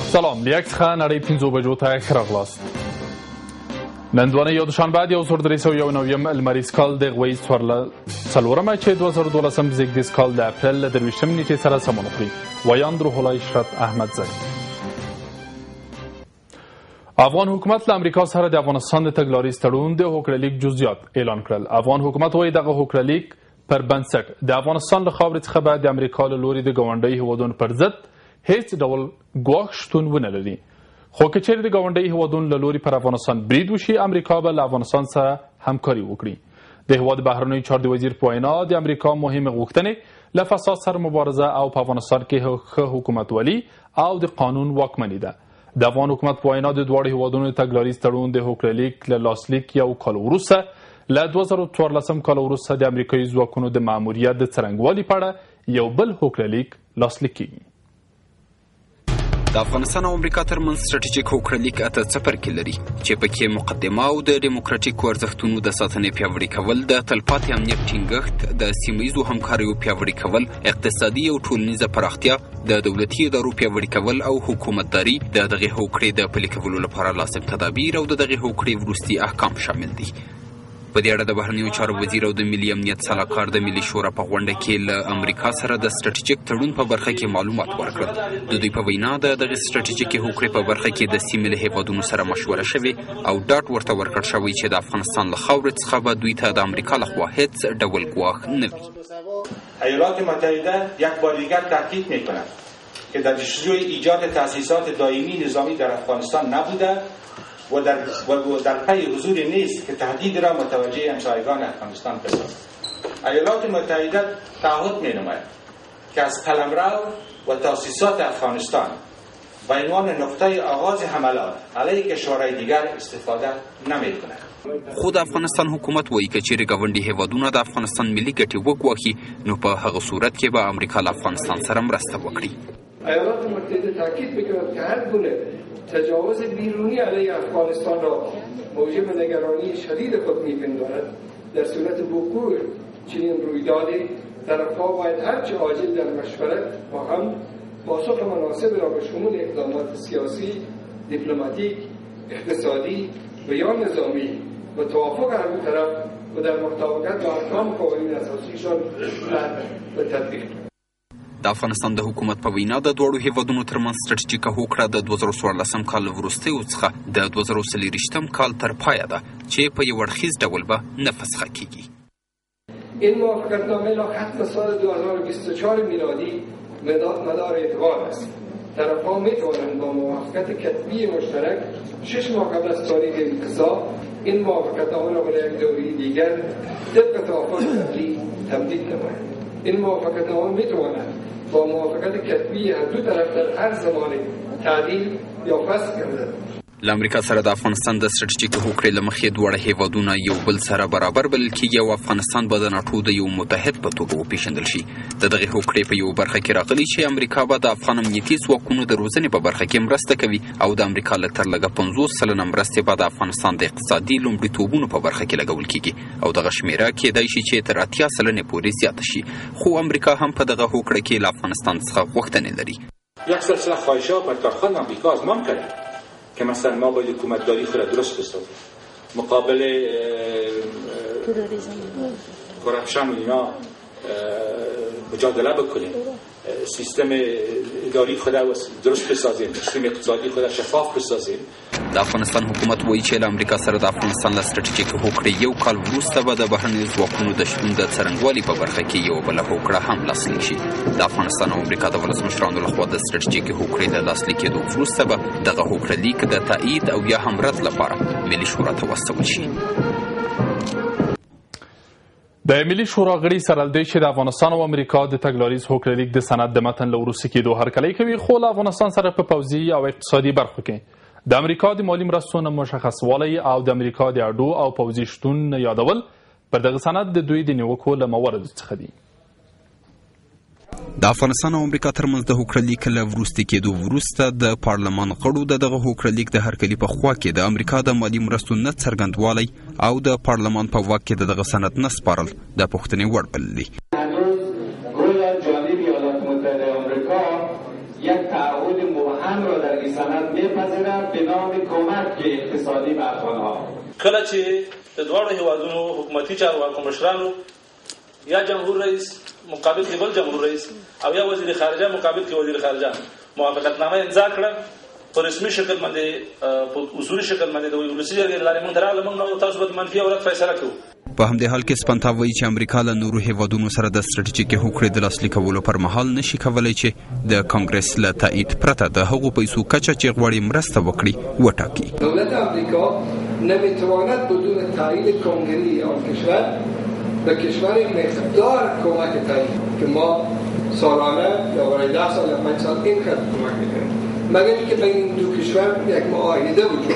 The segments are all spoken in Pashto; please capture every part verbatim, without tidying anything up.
سلام، له یک څخه نړۍ پنځو بجو ته ښه راغلاست. نن دوانه یو دوشنبه د یو زر درې سوه یو نویم لمریز کال د غویز څلورمه چې دوه زره دولسم زیږدیز کال د اپریل له درویشتمې نیټې سره سمون خوري. ویاند روح الله اشرت احمدزی. افغان حکومت له امریکا سره د افغانستان د تګلاريز تړون د هوکړلیک جزئیات اعلان کړل. افغان حکومت وایي دغه هوکړلیک پر بنسټ د افغانستان له خاورې څخه به د امریکا له لوري د ګاونډي هیوادونو پر ضد هیڅ ډول ګواښ شتون ونه لري. خو که چیرې د ګاونډي هیوادونو له لوري پر افغانستان برید وشي، امریکا به له افغانستان سره همکاري وکړي. د هیواد بهرنیو چارو د وزیر په وینا د امریکا مهمې غوښتنې له فساد سره مبارزه او په افغانستان کې ښه حکومتولي او د قانون واکمني ده. د افغان حکومت په وینا د دواړو هیوادونو تګلاريز تړون د هوکړلیک له لاسلیک یو کال وروسته له دوه زره څوارلسم کال وروسته د امریکایي ځواکونو د ماموریت د څرنګوالي په اړه یو بل هوکړلیک لاسلیک کیږي. د افغانستان او امریکا ترمنځ ستراتیژیک هوکړلیک اته څپرکي لري چې پکې مقدمه او د ډیموکراتیکو ارزښتونو د ساتنې پیاوړي کول، د تلپاتې امنیت ټینګښت، د سیمه ییزو همکاریو پیاوړي کول، اقتصادي او ټولنیزه پراختیا، د دولتي ادارو پیاوړي کول او حکومتداري، د دغې هوکړې د پلي کولو لپاره لازم تدابیر او د دغې هوکړې وروستي احکام شامل دي. په دې اړه د بهرنیو چارو وزیر او د ملي امنیت سلاکار د ملي شورا په غونډه کې له امریکا سره د ستراتیژیک تړون په برخه کې معلومات ورکړل. د دوی په وینا د دغې ستراتیژیکې هوکړې په برخه کې د سیمې له هیوادونو سره مشوره شوې او ډاډ ورته ورکړل شوی چې د افغانستان له خاورې څخه به دوی ته د امریکا لخوا هیڅ ډول ګواښ نه وي. ایالات متحده یک بار دیگر تاکید می‌کند که در جستجوی ایجاد تأسیسات دائمی نظامی در افغانستان نبوده و در و در پی حضور نیست که تهدید را متوجه همسایگان افغانستان بسازد. ایالات متحده تعهد می‌نماید که از قلمرو و تأسیسات افغانستان به عنوان نقطه آغاز حملات علیه کشورهای دیگر استفاده نمی‌کند. خود افغانستان حکومت وایي که چیرې ګاونډي هیوادونه د افغانستان ملي ګټې وګواښي نو په هغه صورت کې به امریکا له افغانستان سره مرسته وکړي. ایالات متحده تاکید می‌کند که هر گونه تجاوز بیرونی علیه افغانستان را موجب نگرانی شدید خود می‌پندارد. در صورت وقوع چنین رویدادی طرف‌ها باید هرچه عاجل در مشورت با هم پاسخ مناسب را به شمول اقدامات سیاسی، دیپلماتیک، اقتصادی و یا نظامی و توافق هر دو طرف و در مطابقت با احکام قوانین اساسیشان به تطبیق. د افغانستان د حکومت په وینا د دواړو هیوادونو ترمنځ ستراتیژیکه هوکړه د دوه زره څوارلسم کال وروستیو څخه د دوه زره څلېرویشتم کال تر پایه ده چې په یو اړخیز ډول به نه فسخه کیږي. این موافقتنامه لا ختم سال دو هزار و بیست و چهار میلادی مدار اعتبار است. طرف‌ها می‌توانند با موافقت کتبی مشترک شش ماه قبل از تاریخ امضا این موافقتنامه را برای یک دوره دیگر طبق توافق قبلی تمدید نمایند. این موافقتنامه می‌تواند با موافقت کتبی هر دو طرف در هر زمان تعدیل یا فسخ گردد. له امریکا سره د افغانستان د ستراتیژیکې هوکړې له مخې دواړه هیوادونه یو بل سره برابر بلل کېږي او افغانستان به د ناټو د یو متحد په توګه وپېژندل شي. د دغې هوکړې په یو برخه کې راغلي چې امریکا به د افغان امنیتي ځواکونو د روزنې په برخه کې مرسته کوي او د امریکا له تر لږه پنځوس سلنه مرستې به د افغانستان د اقتصادي لومړیتوبونو په برخه کې لګول کېږي او دغه شمېره کېدای شي چې تر اتیا سلنې پورې زیاته شي. خو امریکا هم په دغه هوکړه کې له افغانستان څخه غوښتنې لري. یک سلسله خواهشات بر کارخوان آمریکا آزمایش کرد که مثلا ما باید حکومتداری خود را درست بسازیم، مقابل کرپشن و اینا مجادله بکنیم، سیستم اداری خود را درست بسازیم، سیستم اقتصادی خود را شفاف بسازیم. د افغانستان حکومت وایي چې له امریکا سره د افغانستان له ستراتیژیکې هوکړې یو کال وروسته به د بهرنیو ځواکونو د شتون د څرنګوالي په برخه کې یوه بله هوکړه هم لاسلیک شي. د افغانستان او امریکا د ولسمشرانو لخوا د ستراتیژیکې هوکړې د لاسلیک کېدو وروسته به دغه هوکړلیک د تایید او یا هم رد لپاره ملي شورا ته واستول شي. د ملي شورا غړي سره له دې چې د افغانستان او امریکا د تګلاريز هوکړلیک د سند د متن له وروسته کېدو هرکلی کوي، خو له افغانستان سره په پوځي او اقتصادي برخو کې د امریکا د مالي مرستو نه مشخصوالی او د امریکا د اډو او پوځي شتون یادول پر دغه سند د دوی د نیوکو له مواردو څخه دي. د افغانستان او امریکا ترمنځ د هوکړلیک له وروستي کېدو وروسته د پارلمان غړو د دغه هوکړلیک د هرکلي په خوا کې د امریکا د مالي مرستو نه څرګندوالی او د پارلمان په واک کې د دغه سند نه سپارل د پوښتنې وړ بللي. یک تعهد مبهم را در این سند میپذیرد به نام کمک اقتصادی به افغانها. کله چې د دواړو هیوادونو حکومتي چارواکو مشرانو یا جمهور رئیس مقابل کې بل جمهور رئیس او یا وزیر خارجه مقابل کې وزیر خارجه موافقتنامه امضا کړه په رسمي شکل باندې په اصولي شکل باندې د ولسی جرګې لارې مونږ راغله مونږ تاسو به منفي اورات فیصله کوو. په همدې حال کې سپنتا وایي چې امریکا له نورو هیوادونو سره د ستراتیژیکي هوکړې د لاسلیک کولو پر مهال نشي کولی چې د کانګرس له تایید پرته د هغو پیسو کچه چې غواړي مرسته وکړي وټاکي. دولت امریکا نمیتواند بدون تایید کنگره آن کشور به کشور مقدار کمک تعیین که ما سالانه یا برای ده سال یا پنج سال این قدر کمک میکنیم مگر اینکه بین این دو کشور یک معاهده وجود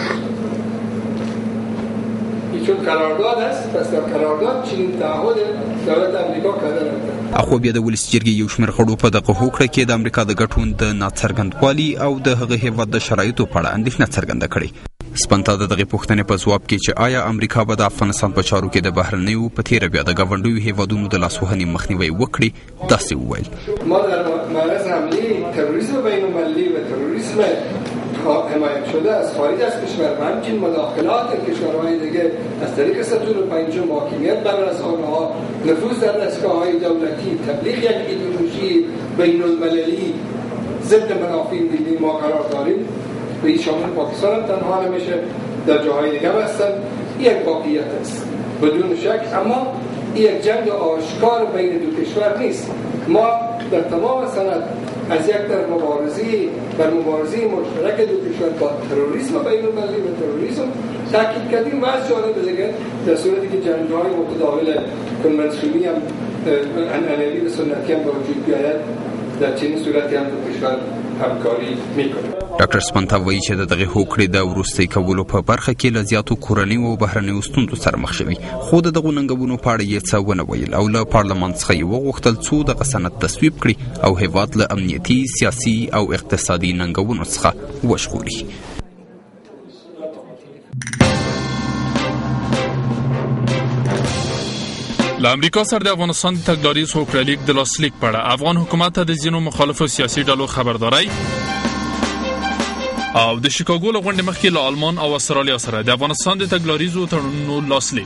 چون قرارداد است پس در قرارداد چنین تعهد دولت امریکا کرده نمیده. اخو بیا د ولس جرګې یو شمېر غړو په دغه هوکړه کې د امریکا د ګټو د ناڅرګندوالي او د هغه هیواد د شرایطو په اړه اندېښنه څرګنده کړې. سپنتا د دغه پوښتنې په ځواب کې چې آیا امریکا به د افغانستان په چارو کې د بهرنیو په تیره بیا د ګاونډیو هیوادونو د لاسوهنې مخنیوی وکړي داسې وویل. ما در معرض حمله تروریسم بین‌المللی و تروریسم حمایت شده از خارج از کشور و همچنین مداخلات کشورهای دیگه از طریق ستون پنجم حاکمیت بر رسانه‌ها نفوذ در دستگاه‌های دولتی تبلیغ یک ایدئولوژی بین‌المللی ضد منافع ملی ما قرار داریم. به این شامل پاکستان هم تنها نمیشه در جاهای دیگه هستن. یک واقعیت است بدون شک اما یک جنگ آشکار بین دو کشور نیست. ما در تمام سند از یک در مبارزه بر مبارزه مشترک دو کشور با تروریسم بین‌المللی و تروریسم تاکید کردیم و از جانب دیگه در صورتی که جنگ‌های متداول کنونسیونی هم عنعنوی و سنتی هم به وجود بیاید در چنین صورتی هم دو کشور همکاری میکنه. ډاکټر سپنتا وایي چې د دغه هوکړې د وروستي کولو په برخه کې له زیاتو کورنیو او بهرنیو ستونزو سره مخ شوي خو د دغو ننګونو په اړه یې څه ونه ویل او له پارلمان څخه یې وغوښتل څو دغه سند تصویب کړي او هیواد له امنیتي سیاسي او اقتصادي ننګونو څخه وژغوري. له امریکا سره د افغانستان د تګلاريز هوکړلیک د لاسلیک په اړه افغان حکومت ته د ځینو مخالفو سیاسي ډلو خبرداري او د شیکاګو له غونډې مخکې له آلمان او استرالیا سره د افغانستان د تګلاريزو تړونونو لاسلیک.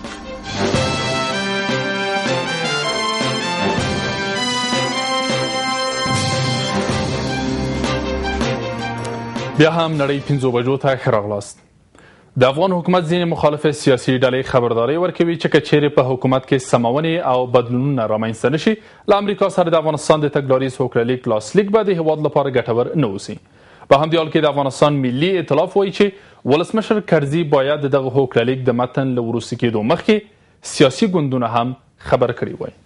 بیا هم نړۍ پنځو بجو ته ښه راغلاست. د افغان حکومت ځینې مخالف سیاسي ډلې خبرداری ورکوي چې که چیرې په حکومت کې سمونې او بدلونونه رامنځته نشي له امریکا سره د افغانستان د تګلاريز هوکړلیک لاسلیک به د هیواد لپاره ګټور نه اوسي. په همدې حال کې د افغانستان ملي ائتلاف وایي چې ولسمشر کرزي باید دغه هوکړلیک د متن له وروستي کېدو مخکې سیاسي ګوندونه هم خبر کړي وای.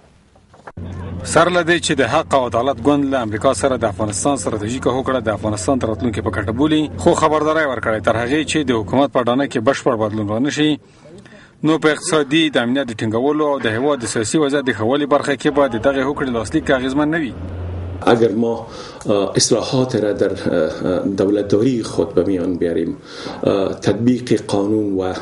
سر لدی چې د حق او عدالت ګوند له امریکا سره د افغانستان ستراتیژیکه هوکړه د افغانستان تر راتلونکي په ګټه بولي خو خبرداری ورکړی تر هغې چې د حکومت په ډانه کې بشپړ بدلون رانشي نو په اقتصادي د امنیت د ټینګولو او د هیواد د سیاسي وضعیت د ښه والي برخه کې به د دغه هوکړې لاسلیک اغېزمن نه وي. اگر ما اصلاحات را در دولتداری خود به میان بیاریم تطبیق قانون و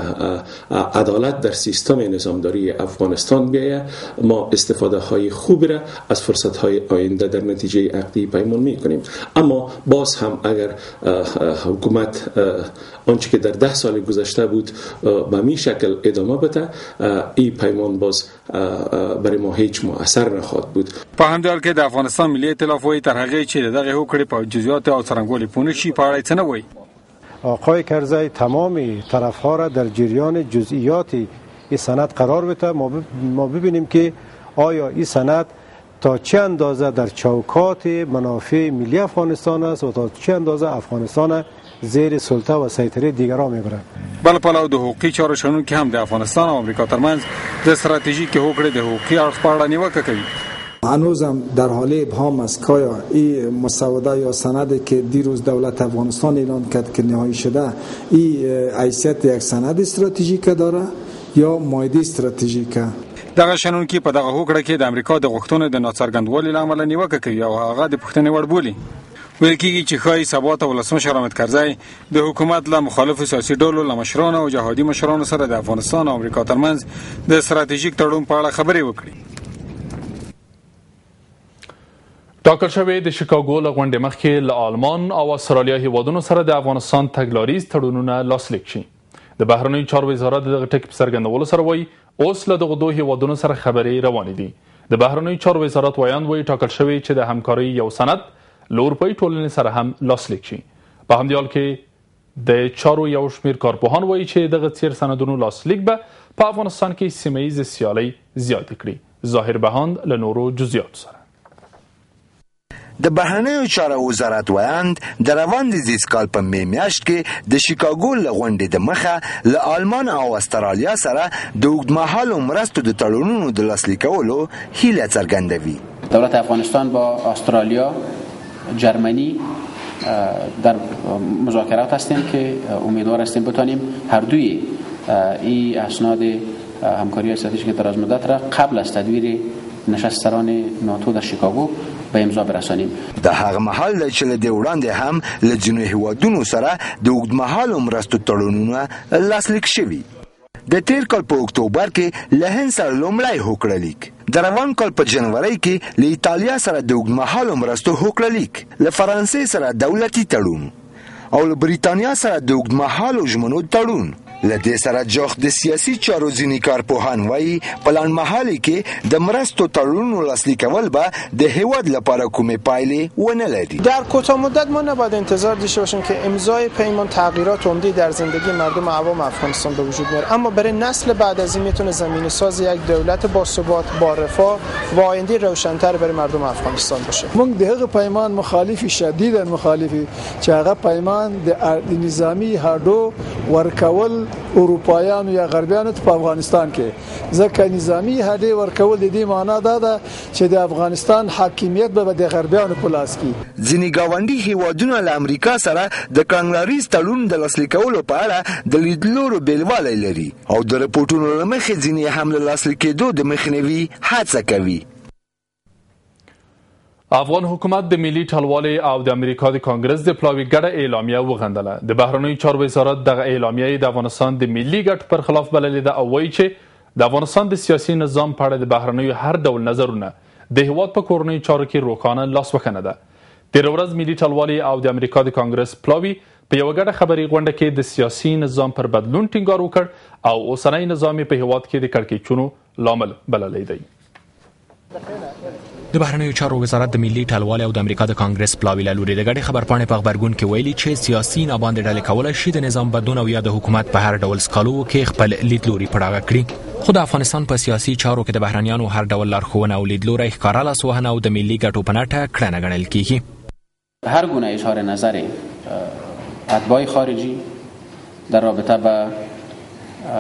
عدالت در سیستم نظامداری افغانستان بیاید ما استفاده های خوبی را از فرصت های آینده در نتیجه عقدی پیمان می کنیم. اما باز هم اگر حکومت آنچه که در ده سال گذشته بود به می شکل ادامه بده این پیمان باز برای ما هیچ مؤثر نخواهد بود. په همدې حال کې د افغانستان ملي ائتلاف وایي تر هغې چې د دغې هوکړې په جزئیات او څرنګوالي پوه نه شي په اړه یې څه نه وایي. آقای کرزی تمام طرفها را در جریان جزئیات این سند قرار بده. ما ببینیم که آیا این سند تا چه اندازه در چوکات منافع ملی افغانستان است و تا چه اندازه افغانستان زیر سلطه و سیطره دیگران میبره. بل پلو د حقوقي چارو شنونکي هم د افغانستان او امریکا ترمنځ د استراتیژیکې هوکړې د حقوقي اړخ په اړه نیوکه کوي. هنوزم در حال ابهام است که آیا این مسوده یا سندی که دیروز دولت افغانستان اعلان کرد که نهایی شده این حیثیت یک سند استراتژیک داره یا مایده استراتژیک. دغه شنونکي په دغه هوکړه کې د امریکا د غوښتنو د ناڅرګندوالي له امله نیوکه کوي او هغه د پوښتنې وړ بولي. ویل کېږي چې ښایي سبا ته ولسمشر حامد کرزی د حکومت له مخالفو سیاسي ډلو له مشرانو او جهادي مشرانو سره د افغانستان او امریکا ترمنځ د ستراتیژیک تړون په اړه خبرې وکړي. ټاکل شوی د شیکاګو له غونډې مخکې له آلمان او استرالیا هیوادونو سره د افغانستان تګلاریز تړونونه لاسلیک شي. د بهرنیو چارو وزارت دغه ټکي په څرګندولو سره وایي اوس له دغو دوه هیوادونو سره خبرې روانې دي. د بهرنیو چارو وزارت ویاند وایي ټاکل شوی چې د همکارۍ یو سند له اروپایي ټولنې سره هم لاسلیک شي. په همدې حال کې د چارو یو شمېر کارپوهان وایي چې دغه څیر سندونو لاسلیک به په افغانستان کې سیمه ییزې سیالۍ زیاتې کړي. ظاهر بهاند له نورو جزئیاتو سره. د بهرنیو چارو وزارت ویاند د روان زیست کال په می میاشت کې د شیکاګو له غونډې د مخه له آلمان او استرالیا سره د اوږدمهالو مرستو د تړونونو د لاسلیکولو هیله څرګندوي. دولت افغانستان با استرالیا، جرمنی در مذاکرات هستیم که امیدوار هستیم بتانیم هر دوی این اسناد همکاری استراتژیک دراز مدت را قبل از تدویر نشست سران ناتو در شیکاگو به امضا برسانیم. د هغه مهال چې له دې وړاندې هم له ځینو هیوادونو سره د اوږدمهالو مرستو تړونونه لاسلیک شوي. د تیر کال په اکتوبر کې له هند سره لومړی هوکړه لیک، د روان کال په جنوري کې له ایټالیا سره د اوږدمهالو مرستو هوکړه لیک، له فرانسې سره دولتي تړون او له بریتانیا سره د اوږدمهالو ژمنو تړون. له دې سره جوخ د سیاسي چارو ځینې کارپوهان وایي په لنډمهالي کې د مرستو تړونونو لاسلیکول به د هیواد لپاره کومې پایلې ونه لري. در کوتاه مدت ما نباید انتظار داشته باشیم که امضای پیمان تغییرات عمده در زندگی مردم عوام افغانستان به وجود میاره، اما برای نسل بعد از این میتونه زمینه ساز یک دولت باثبات با رفاه و آینده روشن‌تر برای مردم افغانستان باشه. موږ د هغه پیمان مخالفی شدیداً مخالفی چې هغه پیمان د نظامی هادو ورکول اروپایانو یا غربیانو په افغانستان کې، ځکه نظامی هډې ورکول د دې معنا دا ده چې د افغانستان حاکمیت به د غربیانو په لاس کې. ځینې ګاونډي هیوادونه له امریکا سره د کړنلاريز تړون د لاسلیکولو په اړه د لیدلورو بېلوالی لري او د رپورټونو له مخې ځینې هم له لاسلیک کېدو د مخنیوي هڅه کوي. افغان حکومت د ملي ټلوالې او د امریکا د کانګرس د پلاوي ګډه اعلامیه وغندله. د بهرنیو چارو وزارت دغه اعلامیه د افغانستان د ملي ګټو پر خلاف بللې ده او وایي چې د افغانستان د سیاسي نظام په اړه د بهرنیو هر ډول نظرونه د هیواد په کورنیو چارو کې روښانه لاسوهنه ده. تېره ورځ ملي ټلوالې او د امریکا د کانګرس پلاوي په یوه ګډه خبري غونډه کې د سیاسي نظام پر بدلون ټینګار وکړ او اوسنی نظام په هیواد کې د کړکېچونو لامل بللی دی. د بهرنیو چارو وزارت د ملي ټلوالې او د امریکا د کانګرس پلاوي له لوري د ګډې خبرپاڼې په غبرګون کې ویلي چې سیاسي ناباندې ډلې کولی شي د نظام بدلون او یا د حکومت په هر ډول سکالو کې خپل لیدلوري پړاوه کړي، خو د افغانستان په سیاسي چارو کې د بهرنیانو هر ډول لارښوونه او لیدلوری ښکاره لاسوهنه او د ملي ګټو په نټه کړنه ګڼل کیږي. هر گونه اظهار نظر اتباع خارجی در رابطه با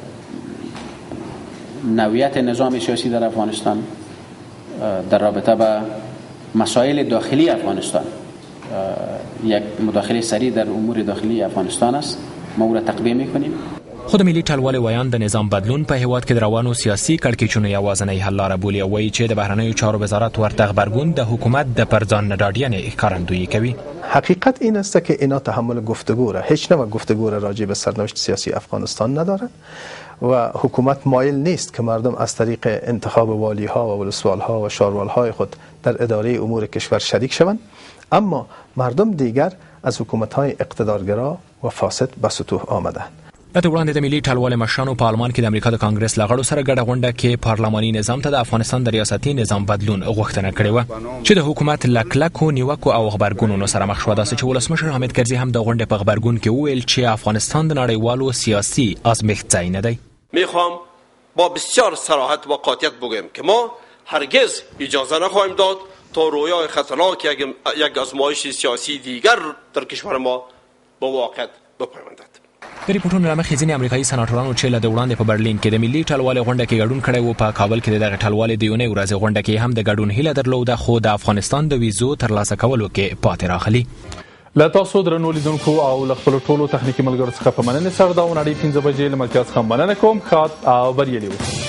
نوعیت نظام سیاسی در افغانستان، در رابطه با مسائل داخلی افغانستان، یک مداخله سریع در امور داخلی افغانستان است، ما او را تقویه میکنیم. خود ملي ټلوالې ویاند د نظام بدلون په هیواد کې د روانو سیاسي کړکېچونو یوازینی حل لاره بولي او وایي چې د بهرنیو چارو وزارت ورته غبرګون د حکومت د پر ځان نه ډاډینې ښکارندویي کوي. حقیقت این است که اینا تحمل گفتگو را هیچ نوع گفتگو را راجع به سرنوشت سیاسی افغانستان ندارند و حکومت مایل نیست که مردم از طریق انتخاب والیها و ولسوالها و شاروالهای خود در اداره امور کشور شریک شوند، اما مردم دیگر از حکومت‌های اقتدارگرا و فاسد به سطوح آمدند. د وړاندې د ملي ټلوالې مشرانو په آلمان کې د امریکا د کانګرس له غړو سره ګډه غونډه کې پارلماني نظام ته د افغانستان د ریاستي نظام بدلون غوښتنه کړې وه چې د حکومت له کلکو نیوکو او غبرګونونو سره مخ شوه. داسې چې ولسمشر حامد کرزي هم د غونډې په غبرګون کې وویل چې افغانستان د نړیوالو سیاسي آزمایښت ځای نه دی. میخوام با بسیار صراحت و قاطعیت بگویم که ما هرگز اجازه نخواهیم داد تا رویای خطرناک یک آزمایش سیاسی دیگر در کشور ما با واقعیت بپیوندد. د ریپورټونو له مخې ځینې امریکایي سناټورانو چې له د وړاندې په برلین کې د ملي ټلوالې غونډه کې ګډون کړی و، په کابل کې د دغه ټلوالې د یونۍ ورځې غونډه کې هم د ګډون هیله درلوده، خو د افغانستان د ویزو ترلاسه کولو کې پاتې راغلي. له تاسو درنو لیدونکو او له خپلو ټولو تخنیکي ملګرو څخه په مننې سره دا ونړۍ پنځه بجې له ملتیا څخه مننه کوم. ښاد او بریالي اوسئ.